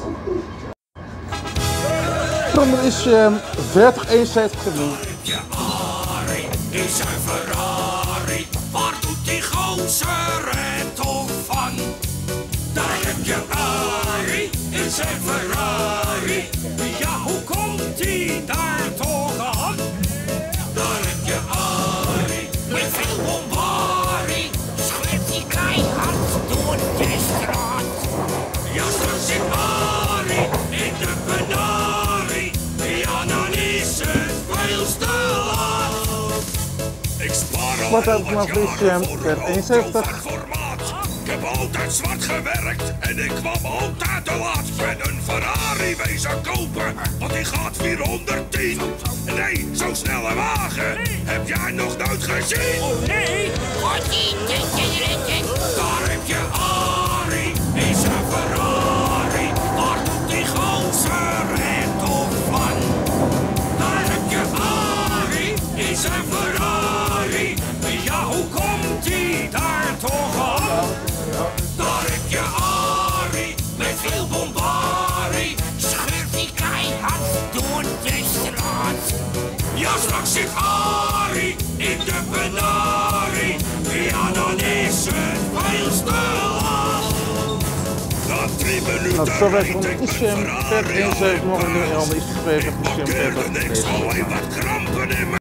Ronde is 30-71 genoemd. Ari is een Ferrari, waar doet die gozer het toch van? Daar heb je Ari in zijn Ferrari, ja hoe komt die daar toch aan? Daar heb je Ari met veel bombari, schreeuwt die keihard door de straat. Ja straks zit Ari in de penarie, ja dan is het veel te laat. Ik spaar al Wat heel hebben we wat vanaf jaren dit voor een auto 71? van formaat. Ik heb altijd zwart gewerkt en ik kwam altijd te laat. Ik ben een Ferrari wezen kopen, want die gaat 410. Nee, zo'n snelle wagen heb jij nog nooit gezien. Oh nee! Daar heb je Ari, is een Ferrari, waar doet die gozer het toch van? Daar heb je Ari, is een Ferrari, ja hoe komt die daar toch aan? Daar heb je Ari, met veel bombari, scheurt die keihard door de straat. Ja straks zit Ari in de penarie, ja dan is het veel te laat. Na 3 minuten Nou, zo rijd werd ik het met is Ferrari 30-71 nog een Ronde is geweest. Markeerde niks, alleen wat krampen in